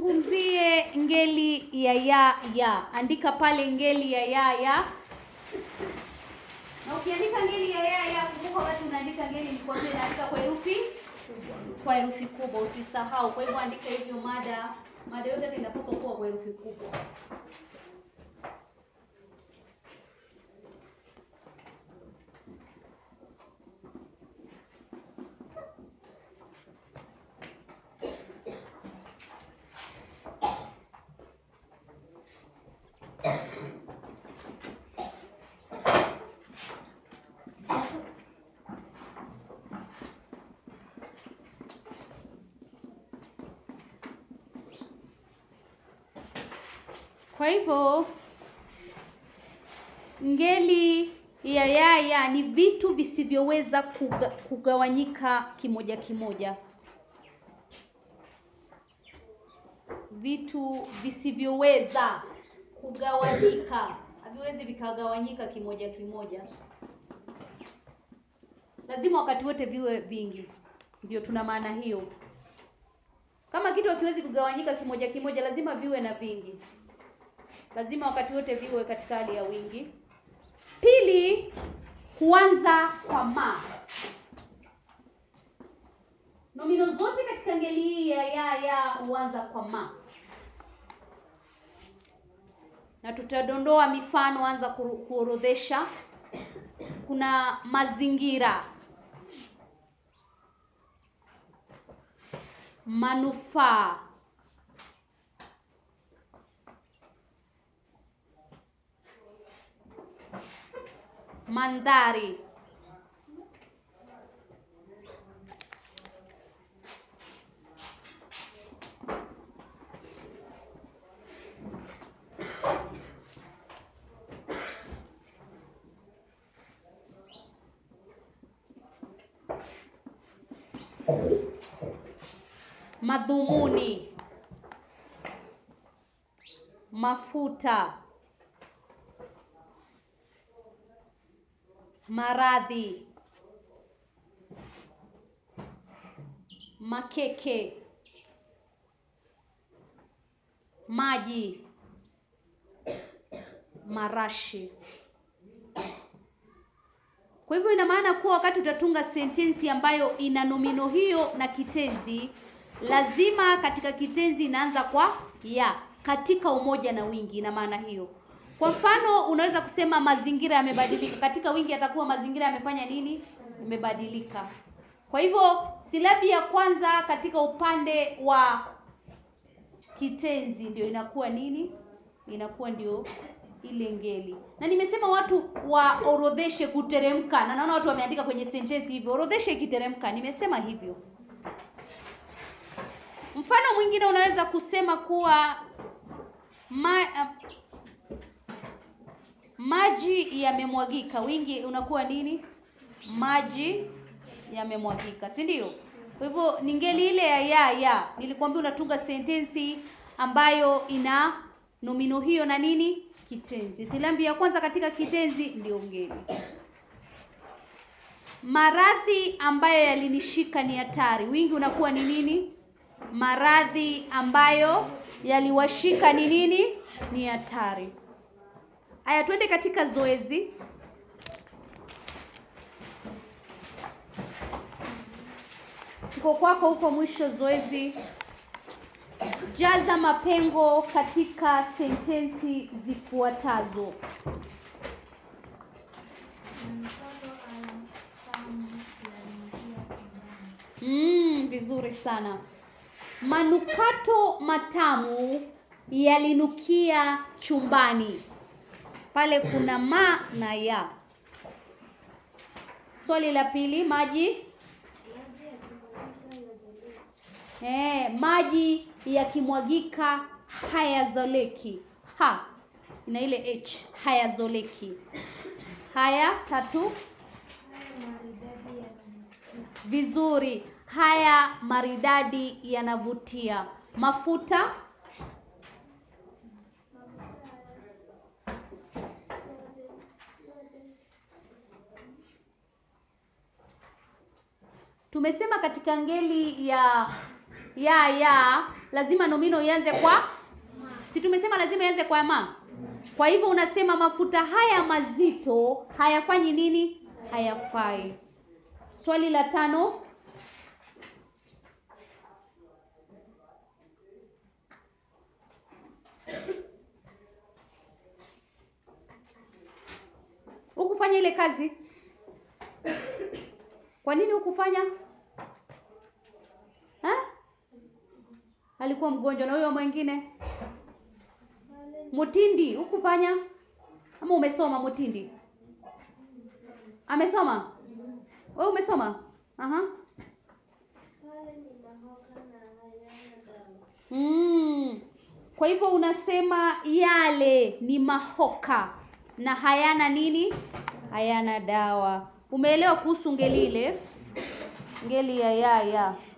tuzungumzie ngeli ya. Andika pale ngeli ya. Na ukiandika ngeli ya, kumbuka wakati unaandika ngeli ilikuwa unaandika kwa herufi kubwa, usisahau. Kwa hivyo andika hivyo mada yote inapaswa kuwa kwa herufi kubwa. Kwa hivyo ngeli ya ni vitu visivyoweza kugawanyika kimoja kimoja. Vitu visivyoweza kugawanyika, haviwezi vikagawanyika kimoja kimoja. Lazima wakati wote viwe vingi. Ndio tuna maana hiyo. Kama kitu hakiwezi kugawanyika kimoja kimoja, lazima viwe na vingi. Lazima wakati wote viwe katika hali ya wingi. Pili, huanza kwa ma. Nomino zote katika ngeli hii ya huanza kwa ma. Na tutadondoa mifano, anza kuorodhesha. Kuna mazingira, manufaa, mandhari, madhumuni, mafuta, maradhi, makeke, maji, marashi. Kwa hivyo ina maana kuwa wakati utatunga sentensi ambayo ina nomino hiyo na kitenzi, lazima katika kitenzi inaanza kwa ya, katika umoja na wingi. Ina maana hiyo. Kwa mfano unaweza kusema mazingira yamebadilika. Katika wingi atakuwa mazingira yamefanya nini? Yamebadilika. Kwa hivyo silabi ya kwanza katika upande wa kitenzi ndio inakuwa nini? Inakuwa ndio ile ngeli. Na nimesema watu waorodheshe kuteremka. Na naona watu wameandika kwenye sentensi hivyo. Orodheshe ikiteremka. Nimesema hivyo. Mfano mwingine unaweza kusema kuwa maji yamemwagika. Wingi unakuwa nini? Maji yamemwagika, si ndio? Kwa hivyo ni ngeli ile ya. Nilikwambia unatunga sentensi ambayo ina nomino hiyo na nini? Kitenzi. Silabi ya kwanza katika kitenzi ndio ngeli. Maradhi ambayo yalinishika ni hatari. Wingi unakuwa ni nini? Maradhi ambayo yaliwashika ni nini? Ni hatari. Haya, twende katika zoezi. Tuko kwako huko mwisho zoezi. Jaza mapengo katika sentensi zifuatazo. Vizuri sana. Manukato matamu yalinukia chumbani. Pale kuna ma na ya. Swali la pili, maji. Maji yakimwagika hayazoleki. Ha. Ina ile h, hayazoleki. Haya, tatu. Vizuri. Haya maridadi yanavutia. Mafuta. Tumesema katika ngeli ya lazima nomino ianze kwa si tumesema lazima ianze kwa ma. Kwa hivyo unasema mafuta haya mazito hayafanyi nini? Hayafai. Swali la 5. Ukufanya ile kazi? Kwa nini ukufanya? Alikuwa mgonjwa. Na huyo mwingine? Mutindi, ukufanya? Ama umesoma Mutindi? Amesoma? Wewe umesoma? Kwa hivyo unasema yale ni mahoka na hayana nini? Hayana dawa. Umeelewa kuhusu ngeli ile? Ngeli ya